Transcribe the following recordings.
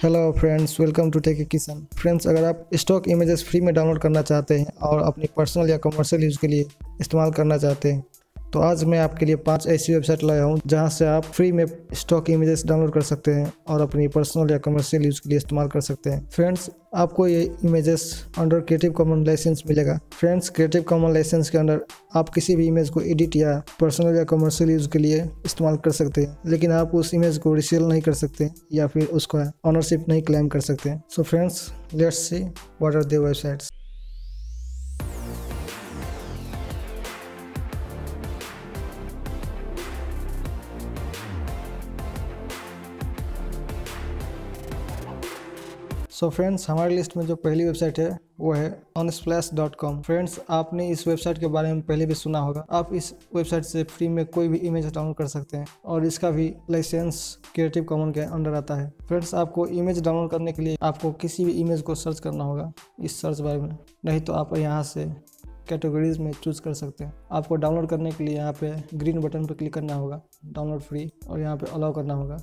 Hello friends, welcome to techy Kishan. Friends, अगर आप stock images free में डाउनलोड करना चाहते हैं और अपनी पर्सनल या कमर्शियल यूज़ के लिए इस्तेमाल करना चाहते हैं तो आज मैं आपके लिए 5 ऐसी वेबसाइट लाया हूं जहां से आप फ्री में स्टॉक इमेजेस डाउनलोड कर सकते हैं और अपनी पर्सनल या कमर्शियल यूज़ के लिए इस्तेमाल कर सकते हैं। फ्रेंड्स, आपको ये images under creative common license मिलेगा। फ्रेंड्स, क्रिएटिव कॉमन लाइसेंस के अंदर आप किसी भी इमेज को एडिट या पर्सनल या कमर्शियल यूज़ के लिए इस्तेमाल कर सकते हैं, लेकिन आप उस इमेज को रीसेल नहीं कर सकते या फिर उसका ऑनरशिप नहीं क्लेम कर सकते। So friends, let's see what are the websites. So friends, हमारी लिस्ट में जो पहली वेबसाइट है वो है unsplash.com। फ्रेंड्स, आपने इस वेबसाइट के बारे में पहले भी सुना होगा। आप इस वेबसाइट से फ्री में कोई भी इमेज डाउनलोड कर सकते हैं और इसका भी लाइसेंस क्रिएटिव कॉमन के अंडर आता है। फ्रेंड्स, आपको इमेज डाउनलोड करने के लिए आपको किसी भी इमेज को सर्च करना होगा इस सर्च बार में, नहीं तो आप यहाँ से कैटेगरीज में चूज कर सकते हैं। आपको डाउनलोड करने के लिए यहाँ पे ग्रीन बटन पर क्लिक करना होगा, डाउनलोड फ्री, और यहाँ पे अलाउ करना होगा।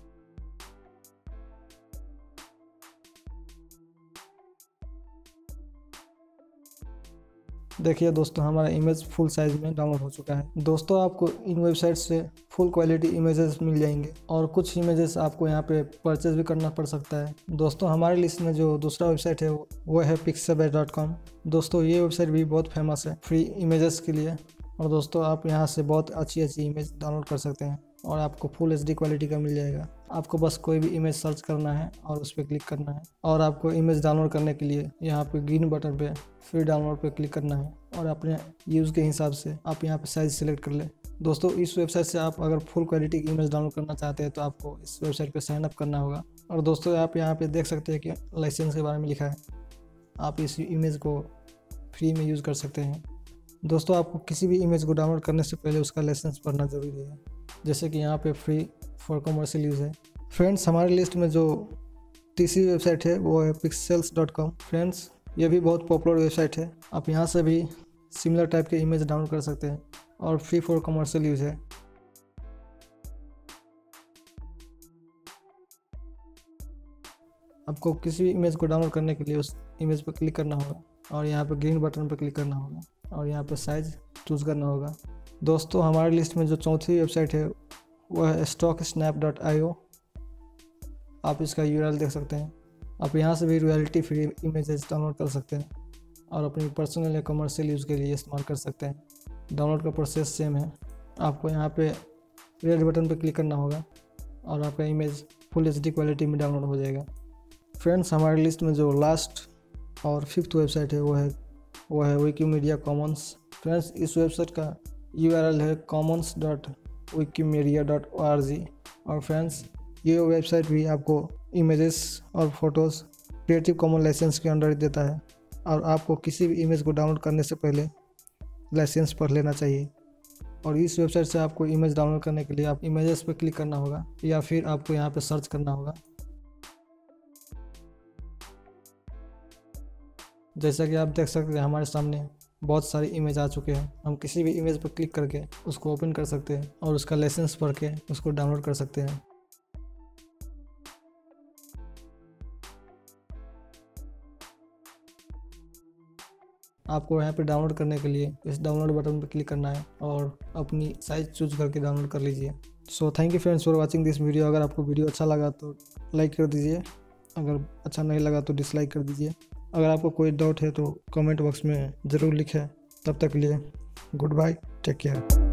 देखिए दोस्तों, हमारा इमेज फुल साइज में डाउनलोड हो चुका है। दोस्तों, आपको इन वेबसाइट से फुल क्वालिटी इमेजेस मिल जाएंगे और कुछ इमेजेस आपको यहाँ पे परचेज भी करना पड़ सकता है। दोस्तों, हमारे लिस्ट में जो दूसरा वेबसाइट है वो है pixabay.com। दोस्तों, ये वेबसाइट भी बहुत फेमस है फ्री इमेजेस के लिए, और दोस्तों आप यहाँ से बहुत अच्छी इमेज डाउनलोड कर सकते हैं और आपको फुल HD क्वालिटी का मिल जाएगा। आपको बस कोई भी इमेज सर्च करना है और उस पर क्लिक करना है, और आपको इमेज डाउनलोड करने के लिए यहाँ पे ग्रीन बटन पे फ्री डाउनलोड पे क्लिक करना है और अपने यूज़ के हिसाब से आप यहाँ पे साइज सेलेक्ट कर ले। दोस्तों, इस वेबसाइट से आप अगर फुल क्वालिटी की इमेज डाउनलोड करना चाहते हैं तो आपको इस वेबसाइट पे साइन अप करना होगा। और दोस्तों, आप यहाँ पे देख सकते हैं कि लाइसेंस के बारे में लिखा है, आप इस इमेज को फ्री में यूज़ कर सकते हैं। दोस्तों, आपको किसी भी इमेज को डाउनलोड करने से पहले उसका लाइसेंस पढ़ना ज़रूरी है, जैसे कि यहाँ पे फ्री फॉर कमर्शियल यूज़ है। फ्रेंड्स, हमारी लिस्ट में जो तीसरी वेबसाइट है वो है pixels.com। फ्रेंड्स, ये भी बहुत पॉपुलर वेबसाइट है। आप यहाँ से भी सिमिलर टाइप के इमेज डाउनलोड कर सकते हैं और फ्री फॉर कमर्शियल यूज़ है। आपको किसी भी इमेज को डाउनलोड करने के लिए उस इमेज पर क्लिक करना होगा और यहाँ पर ग्रीन बटन पर क्लिक करना होगा और यहाँ पर साइज चूज़ करना होगा। दोस्तों, हमारी लिस्ट में जो चौथी वेबसाइट है वह है stocksnap.io। आप इसका URL देख सकते हैं। आप यहाँ से भी रॉयल्टी फ्री इमेजेस डाउनलोड कर सकते हैं और अपनी पर्सनल या कमर्शियल यूज़ के लिए इस्तेमाल कर सकते हैं। डाउनलोड का प्रोसेस सेम है। आपको यहाँ पे रेड बटन पर क्लिक करना होगा और आपका इमेज फुल HD क्वालिटी में डाउनलोड हो जाएगा। फ्रेंड्स, हमारी लिस्ट में जो लास्ट और फिफ्थ वेबसाइट है वो है विकीमीडिया कॉमन्स। फ्रेंड्स, इस वेबसाइट का URL है commons.wikimedia.org। और फ्रेंड्स, ये वेबसाइट भी आपको इमेजेस और फोटोज़ क्रिएटिव कॉमन लाइसेंस के अंडर देता है और आपको किसी भी इमेज को डाउनलोड करने से पहले लाइसेंस पढ़ लेना चाहिए। और इस वेबसाइट से आपको इमेज डाउनलोड करने के लिए आप इमेजेस पर क्लिक करना होगा या फिर आपको यहाँ पे सर्च करना होगा। जैसा कि आप देख सकते हैं, हमारे सामने बहुत सारी इमेज आ चुके हैं। हम किसी भी इमेज पर क्लिक करके उसको ओपन कर सकते हैं और उसका लाइसेंस पढ़ के उसको डाउनलोड कर सकते हैं। आपको यहाँ पे डाउनलोड करने के लिए इस डाउनलोड बटन पर क्लिक करना है और अपनी साइज चूज करके डाउनलोड कर लीजिए। So thank you friends for watching this video. अगर आपको वीडियो अच्छा लगा तो लाइक कर दीजिए, अगर अच्छा नहीं लगा तो डिसलाइक कर दीजिए। अगर आपको कोई डाउट है तो कमेंट बॉक्स में ज़रूर लिखें। तब तक के लिए गुड बाय, टेक केयर।